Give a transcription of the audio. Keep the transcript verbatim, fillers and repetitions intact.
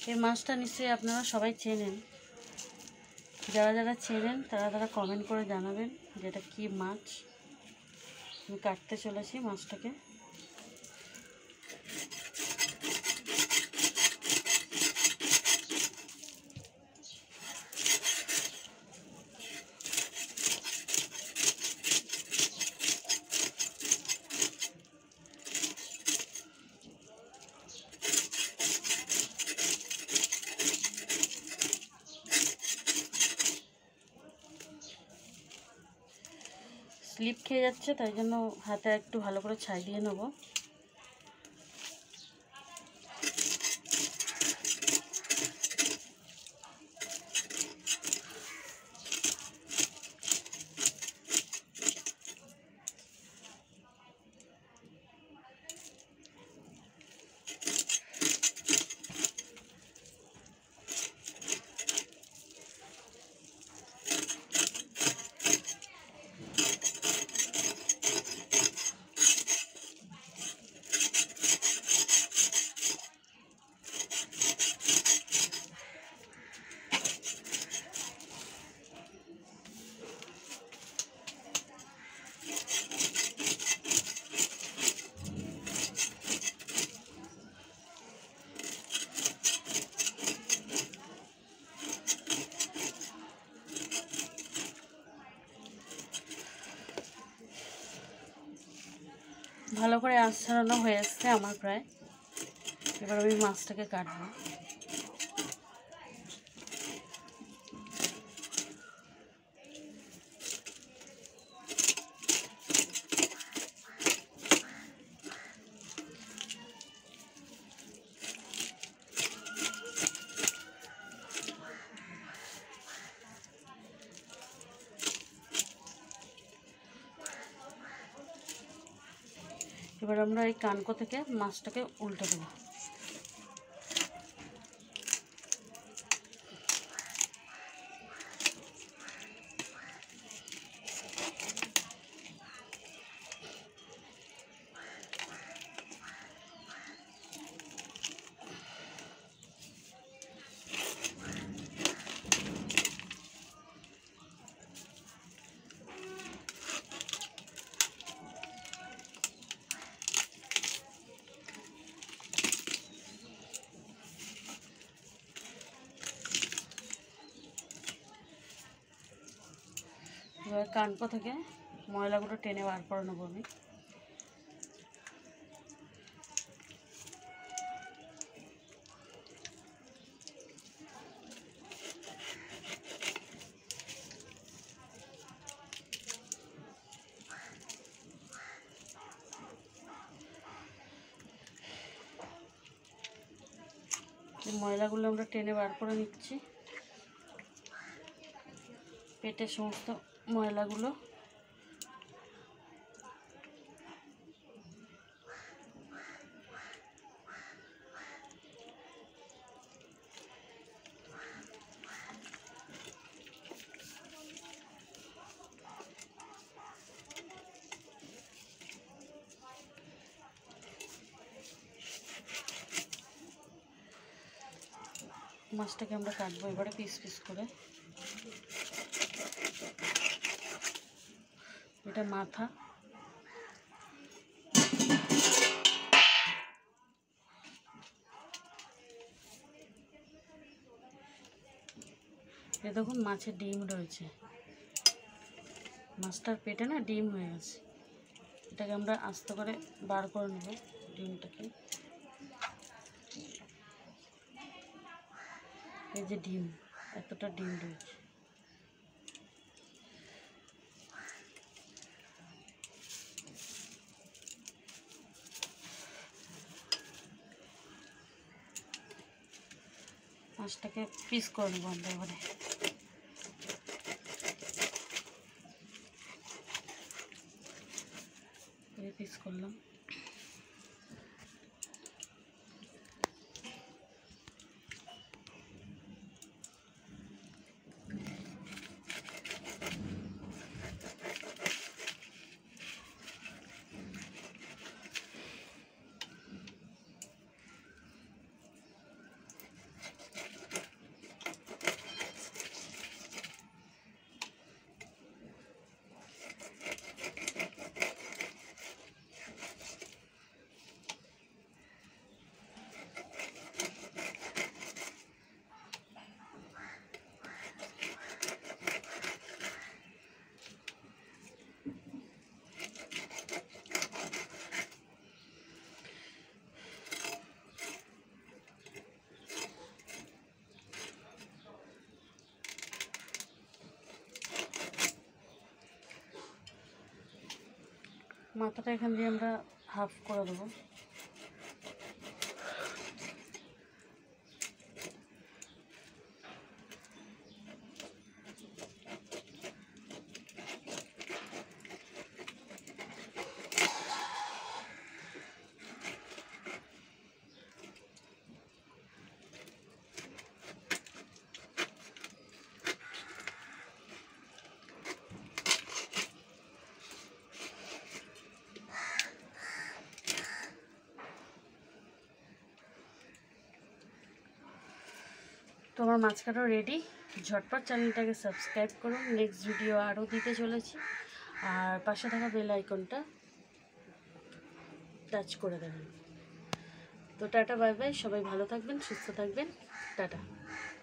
এই মাছটা নিশ্চয়ই আপনারা সবাই চেনেন। যারা যারা চেনেন তারা তারা কমেন্ট করে জানাবেন যে এটা কী মাছ। আমি কাটতে চলেছি মাছটাকে। স্লিপ খেয়ে যাচ্ছে, তাই জন্য হাতে একটু ভালো করে ছাই দিয়ে নেব। ভালো করে আঁচ ছাড়ানো হয়ে আসছে আমার প্রায়। এবার আমি মাছটাকে কাটবো। এবার আমরা এই কানকো থেকে মাছটাকে উল্টে দেবো। এবার কানকো থেকে ময়লাগুলো টেনে বার করে নেবো আমি। ময়লাগুলো আমরা টেনে বার করে নিচ্ছি, পেটের সমস্ত ময়লাগুলো। মাছটাকে আমরা কাটবো এবারে পিস পিস করে। এটা মাথা। এ দেখুন মাছের ডিম রয়েছে, মাছটার পেটে না ডিম হয়ে গেছে। এটাকে আমরা আস্তে করে বার করে নেব ডিমটাকে। এই যে ডিম, এতটা ডিম রয়েছে। মাছটাকে পিস করে নেব আমরা এবারে। পিস করলাম। মাথাটা এখান দিয়ে আমরা হাফ করে দেবো। তো আমার মাছ কাটা রেডি। ঝটপট চ্যানেলটাকে সাবস্ক্রাইব করুন, নেক্সট ভিডিও আরও দিতে চলেছি। আর পাশে থাকা বেল আইকনটা টাচ করে দেবেন। তো টাটা বাই বাই, সবাই ভালো থাকবেন, সুস্থ থাকবেন, টাটা।